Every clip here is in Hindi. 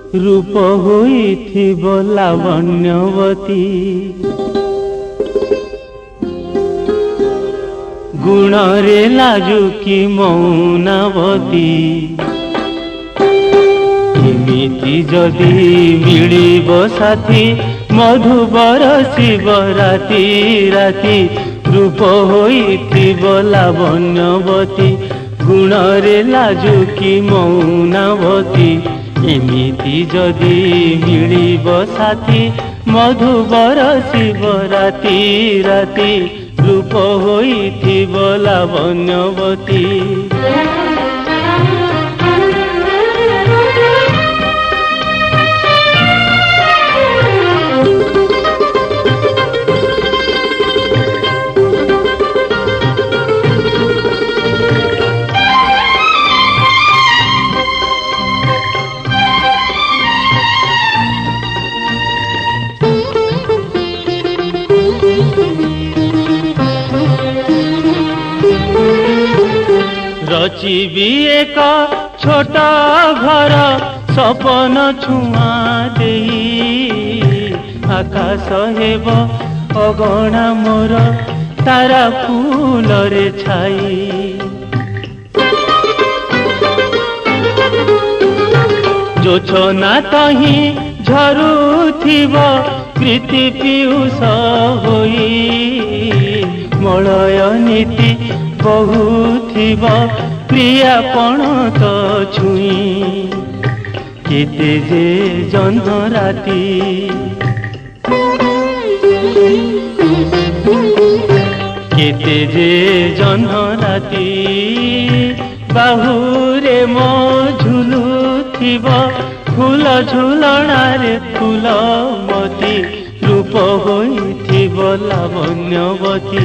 रूप होइथिब लावण्यवती गुण रे लाजुकी मौनावती एमिति जदि मिलिब साथी मधुबर शिव राति राति रूप होइथिब लावण्यवती गुण रे लाजुकी मौनावती एमिति जदि मिलिब साथी मधुबर शिव राति राति रूप होइथिब लावण्यवती रचिबी एक छोट घर सपन छुआ देई आकाश हेब अगणा मोर तारा फूल रे छाई जोछना तही झरुथिब प्रीति पीयूष होई मलय नीति बहुथिब प्रियापण तो छुई केते जे जन्म राति केते जे जन्म राति बाहुरे मो झुलुथिब फूल झुलणारे फूल मती रूप होइथिब लावण्यवती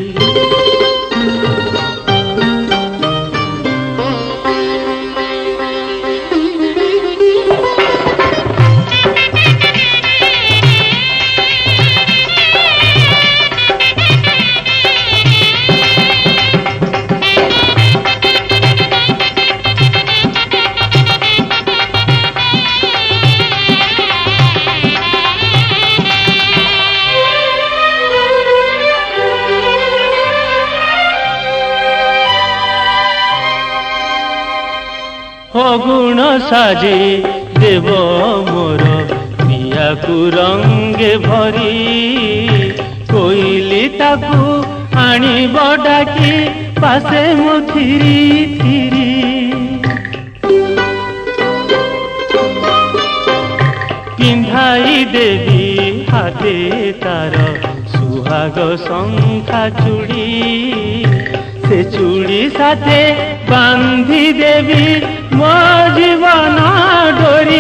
गुण साजे देव मोर प्रिया को रंगे भरी कोइली ताकू आनी डाकी पासे मो थिरी थिरी पिंधाई देवी हाथे तार सुहाग शंखा चूड़ी से चूड़ी साथे बांधी देवी मो जीवन डोरी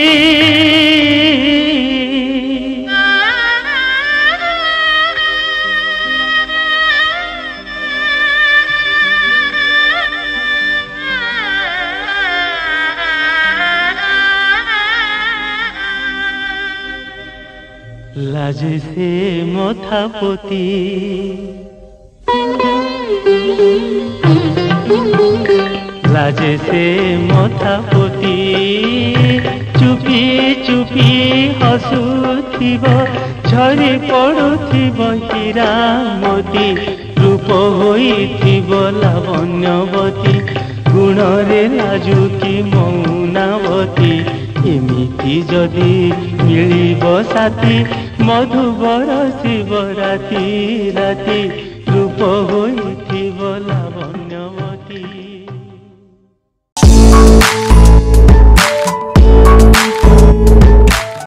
लाजे से मथा पोती लाजे से मथा पोती चुपी चुपी हसुथिब झरी पड़ुथिब हीरा मोती रूप होइथिब लावण्यवती गुण रे लाजुकी मौनावती एमिति जदि मिलिब साथी मधुबर शिव राति राति रूप होई